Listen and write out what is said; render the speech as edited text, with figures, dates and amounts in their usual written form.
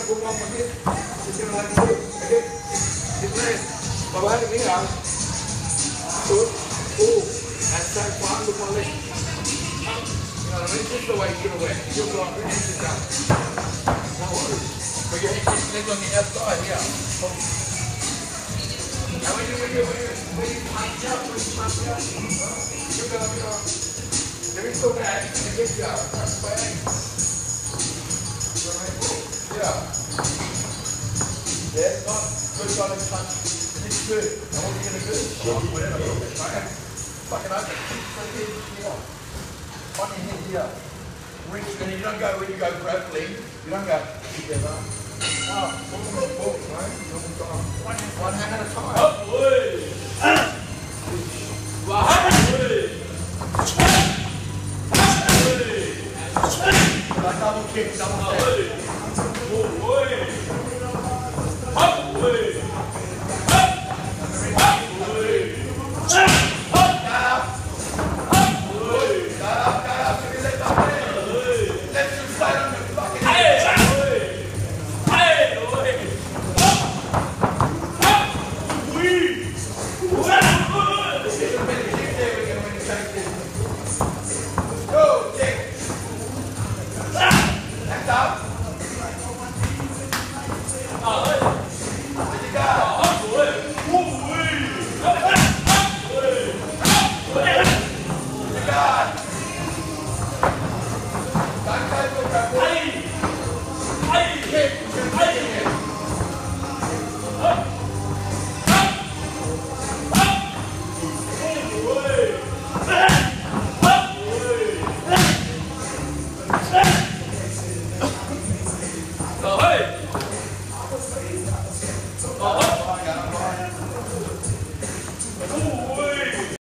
Kru Mong Nick. Cái này cái lên. Và bán cái gì ạ? And try to find the leg. This is the way you're going to win. You're going to win this down. No worries. But your leg on the outside here. And when you punch up, you're going to be on. There is no bag. You get you out. That's bang. Yeah. Yeah, it's not good solid punch. It's good. And what are you going to do? Fucking open. On your head here. Reach, and you don't go when you go grappling. You don't go together. Oh, one hand at a time. Up, way. Double kick, double kick. Up, way.